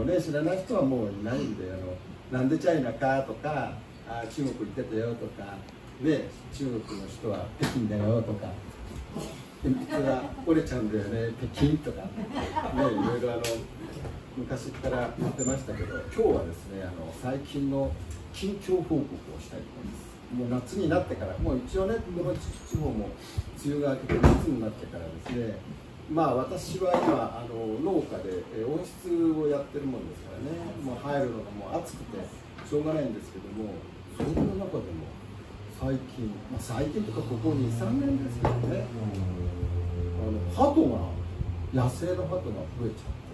ね、知らない人はもういないんで、なんでチャイナかとか、中国行ってたよとか、ね、中国の人は北京だよとか、鉛筆が折れちゃうんだよね、北京とか、ね、いろいろ昔から言ってましたけど、今日はですね、最近の近況報告をしたいと思います。もう夏になってから、もう一応ね、この地方も梅雨が明けて夏になってからですね、まあ私は今農家で温室をやってるもんですからね、もう入るのがもう暑くてしょうがないんですけども、そんな中でも最近、最近とかここ2、3年ですけどね、鳩が、野生の鳩が増えちゃって、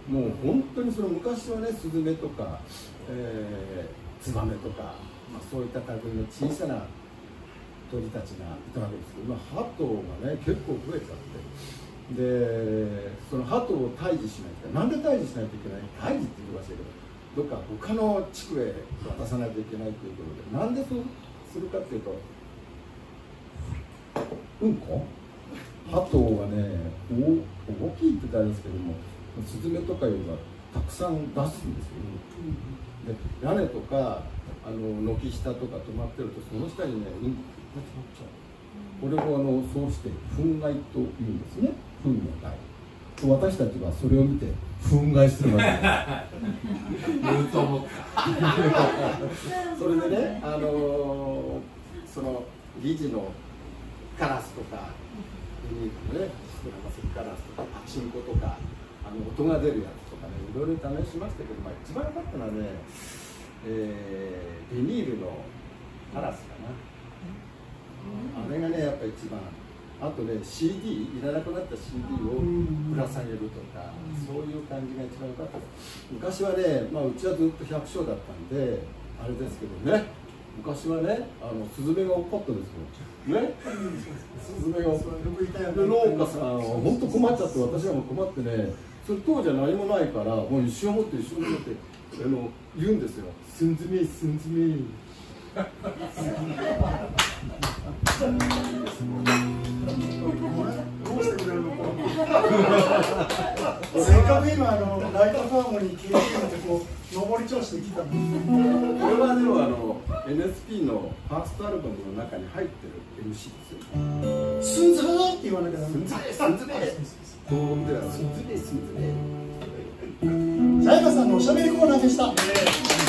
もう本当に昔はね、スズメとか、ツバメとか、そういった類の小さな鳥たちがいたわけですけど、今鳩がね結構増えちゃって。で、その鳩を退治しないと、なんで退治しないといけない、退治って言ってましたけど、どっか他の地区へ渡さないといけないということで、なんでそうするかっていうと、うんこ鳩はね、大きいって言ったらあれですけども、スズメとかよりはたくさん出すんですよ、で屋根とか軒下とか止まってると、その下にね、うんこが詰まっちゃう。これをそうして憤慨というんですね。憤の害。私たちはそれを見て憤慨するわけです。言うと思った。それでね、その理事のカラスとか、ビニールのね、カラスとか、パチンコとか、音が出るやつとかね、いろいろ試しましたけど、一番良かったのはね、ビニールのカラスかな。あれがね、やっぱ一番。あとね、CD、いらなくなった CD をぶら下げるとか、そういう感じが一番良かったです。昔はね、うちはずっと百姓だったんで、あれですけどね、昔はね、スズメが多かったですよ。ね、スズメが多かった。で、農家さんは本当困っちゃって、私らも困ってね、それ当時は何もないから、もう一生持って言うんですよ。スンズメ、スンズメ。 どうしてくれるのか。せっかく今ライトファームに経験って上り調子で来たの。 これはでもNSP のファーストアルバムの中に入ってる MC ですよ。 スンズメって言わなきゃダメ。 スンズメ、スンズメ。高音ではスンズメ、スンズメ。 ジャイガさんのおしゃべりコーナーでした。